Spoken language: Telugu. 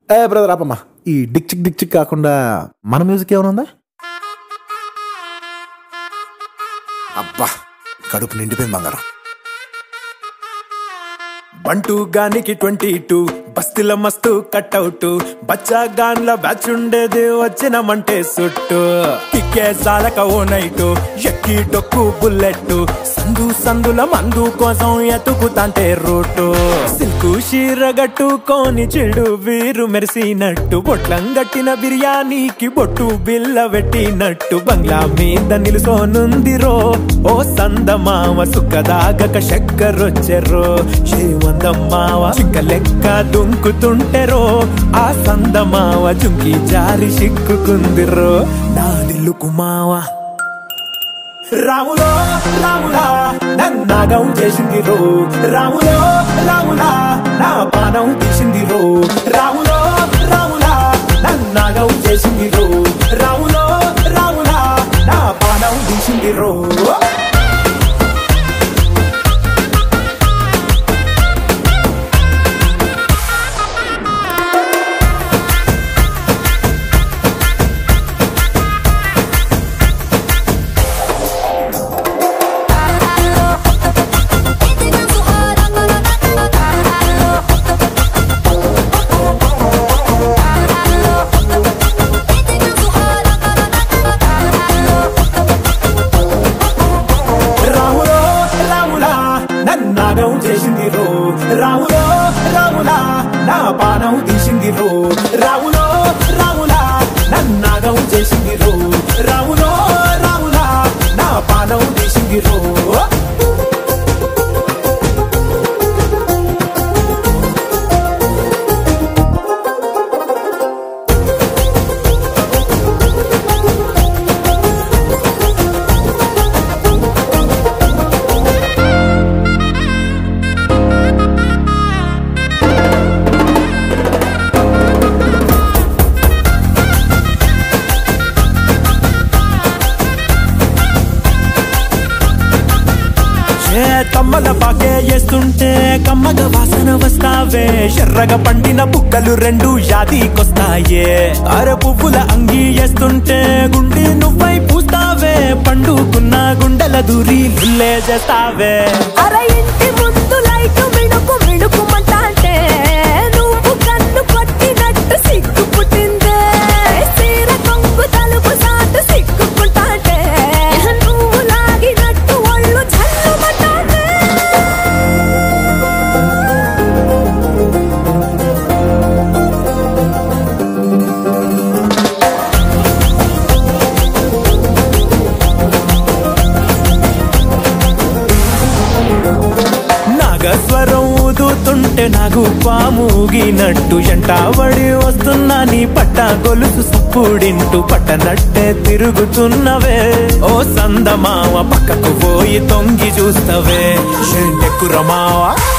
బ్రదర్ ఆపమ్మా. ఈ డిక్ చిక్ డిక్ చిక్ కాకుండా మన మ్యూజిక్ ఏమైనా ఉందా? అబ్బా కడుపు నిండిపోయింది బంగారం. బంటూ గానికి 22 బస్తీల మస్తు కట్అవుట్ బచ్చా గాన్ల బ్యాచ్ ఉండేది వచ్చినమంటే సుట్టు కిక్కే సాలక ఓ నైటు ఎక్కి డొక్కు బుల్లెట్ సందు సందుల మందు కోసం ఎతుకుతాంటే రూటు సిల్కు షీర గట్టుకోని చెడు వీరు మెరిసినట్టు బొట్లం గట్టిన బిర్యానీకి బొట్టు బిల్ల పెట్టినట్టు బంగ్లా మీద నిలుసోనుందిరో ఓ సందమావ సుఖదాగక చక్కరొచ్చెరో శ్రీమందమ్మావ చిక్క లెక్క దుంకుతుంటెరో ఆ సందమావ జుంకి జారి సిక్కుకుందిరో నా దిల్లుకు మావ రాములో రాములా నన్నాగం చేసింది రో రాములో రాములా నా పానం తీసింది రో రాములో రాములా నన్నాగం చేసింది రో రాములో రాములా నా పానం తీసింది రో చేసింది రో రాములో రాములా నా పానం తీసింది రో రాములో రాములా నన్నాగం చేసింది రో రాములో రాములా నా పానం తీసింది రో కమ్మల పాకే చేస్తుంటే కమ్మగ వాసన వస్తావే ఎర్రగా పండిన బుక్కలు రెండు యాదికొస్తాయే అర పువ్వుల అంగి వేస్తుంటే గుండి నువ్వై పూస్తావే పండుకున్న గుండెల దూరి లుల్లే చేస్తావే అర ఇంటి ముందు లైట్ మిడుకు మిడుకుమంటే నువ్వు కన్ను కొట్టినట్టు సిగ్గు పుట్టిందే సీర కొంగు తలుపు సాటు సిగ్గుకుంటాంటే నువ్వు లాగినట్టు ఒళ్ళు జల్లుమంటాంటే నాగస్వరం ఊదుతుంటే నాకు పాముగినట్టు ఎంటావడి వస్తున్నా నీ పట్ట గొలుసు సుప్పుడింటూ పట్టనట్టే తిరుగుతున్నవే ఓ సందమావ పక్కకు పోయి తొంగి చూస్తవే షెంటెక్కురమావా